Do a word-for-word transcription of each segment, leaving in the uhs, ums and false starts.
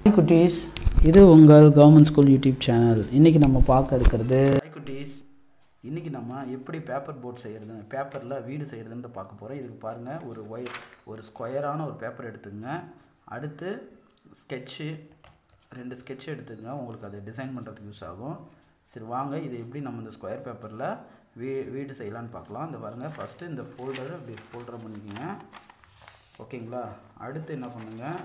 குட்டீஸ், இது உங்கள் கவர்மெண்ட் ஸ்கூல் யூடியூப் சேனல். இன்றைக்கி நம்ம பார்க்க இருக்கிறது ஹாய் குட்டீஸ். இன்றைக்கி நம்ம எப்படி பேப்பர் போர்ட் செய்கிறது, பேப்பரில் வீடு செய்கிறதுன்னு பார்க்க போகிறோம். இதுக்கு பாருங்கள், ஒரு ஒய் ஒரு ஸ்கொயரான ஒரு பேப்பர் எடுத்துங்க. அடுத்து ஸ்கெட்சு ரெண்டு ஸ்கெட்சு எடுத்துங்க, உங்களுக்கு அதை டிசைன் பண்ணுறதுக்கு யூஸ் ஆகும். சரி வாங்க, இது எப்படி நம்ம இந்த ஸ்கொயர் பேப்பரில் வீ வீடு செய்யலான்னு பார்க்கலாம். இந்த பாருங்கள், ஃபஸ்ட்டு இந்த ஃபோல்டரை இப்படி ஃபோல்டரை பண்ணிக்கோங்க, ஓகேங்களா. அடுத்து என்ன பண்ணுங்கள்,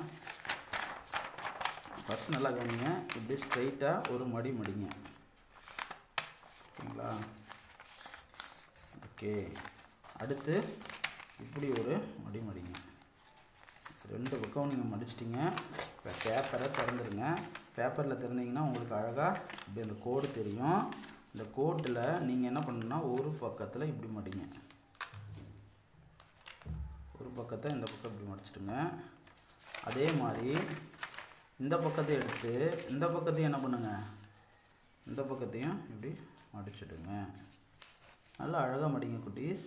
ஃபஸ்ட் நல்லா கவனிங்க, இப்படி ஸ்ட்ரைட்டாக ஒரு மடி மடிங்க, ஓகேங்களா. ஓகே, அடுத்து இப்படி ஒரு மடி மடிங்க. ரெண்டு பக்கம் நீங்கள் மடிச்சிட்டிங்க. இப்போ பேப்பரை திறந்துருங்க. பேப்பரில் திறந்தீங்கன்னா உங்களுக்கு அழகாக இப்படி அந்த கோடு தெரியும். இந்த கோட்டில் நீங்கள் என்ன பண்ணணுன்னா, ஒரு பக்கத்தில் இப்படி மடிங்க, ஒரு பக்கத்தை இந்த பக்கம் இப்படி மடிச்சிடுங்க. அதே மாதிரி இந்த பக்கத்தை எடுத்து இந்த பக்கத்தையும் என்ன பண்ணுங்க, இந்த பக்கத்தையும் இப்படி மடிச்சிடுங்க. நல்லா அழகாக மடிங்க குட்டீஸ்.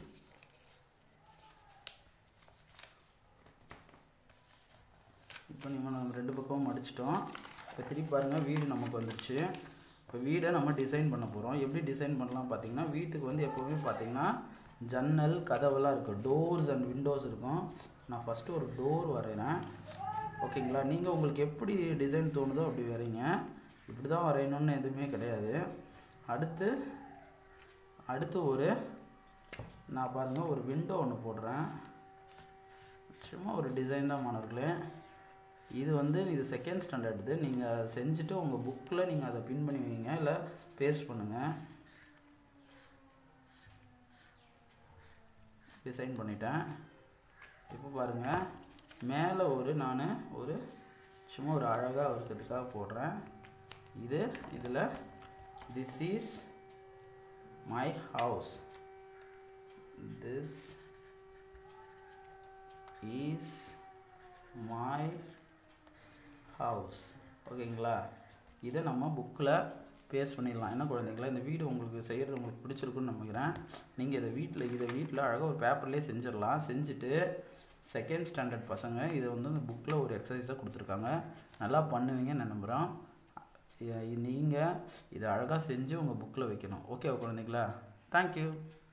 இப்போ நம்ம நம்ம ரெண்டு பக்கமும் மடிச்சிட்டோம். இப்போ திருப்பி பாருங்கள், வீடு நமக்கு வந்துடுச்சு. இப்போ வீடை நம்ம டிசைன் பண்ண போகிறோம். எப்படி டிசைன் பண்ணலாம் பார்த்தீங்கன்னா, வீட்டுக்கு வந்து எப்போவுமே பார்த்தீங்கன்னா ஜன்னல் கதவெல்லாம் இருக்கும், டோர்ஸ் அண்ட் விண்டோஸ் இருக்கும். நான் ஃபஸ்ட்டு ஒரு டோர் வரைகிறேன், ஓகேங்களா. நீங்கள் உங்களுக்கு எப்படி டிசைன் தோணுதோ அப்படி வரைங்க. இப்படி தான் வரையணும்னு எதுவுமே கிடையாது. அடுத்து அடுத்து ஒரு நான் பாருங்கள் ஒரு விண்டோ ஒன்று போடுறேன். சும்மா ஒரு டிசைன் தான் மாணவர்களே. இது வந்து இது செகண்ட் ஸ்டாண்டர்டு. நீங்கள் செஞ்சுட்டு உங்கள் புக்கில் நீங்கள் அதை பின் பண்ணி வைங்க, இல்லை பேஸ்ட் பண்ணுங்கள். டிசைன் பண்ணிட்டேன். இப்போ பாருங்கள், மேலே ஒரு நான் ஒரு சும்மா ஒரு அழகாக இருக்கிறதுக்காக போடுறேன். இது இதில் this is my house, this is my house, ஓகேங்களா. இதை நம்ம புக்கில் பேஸ்ட் பண்ணிடலாம். என்ன குழந்தைங்களா, இந்த வீடு உங்களுக்கு செய்கிறது உங்களுக்கு பிடிச்சிருக்குன்னு நினைக்கிறேன். நீங்கள் இதை வீட்டில் இதை வீட்டில் அழகாக ஒரு பேப்பர்லேயே செஞ்சிடலாம். செஞ்சுட்டு செகண்ட் ஸ்டாண்டர்ட் பசங்க இதை வந்து இந்த புக்கில் ஒரு எக்ஸசைஸாக கொடுத்துருக்காங்க, நல்லா பண்ணுவீங்கன்னு நான் நம்புகிறோம். நீங்கள் இதை அழகாக செஞ்சு உங்கள் புக்கில் வைக்கணும். ஓகே குழந்தைங்களா, தேங்க்யூ.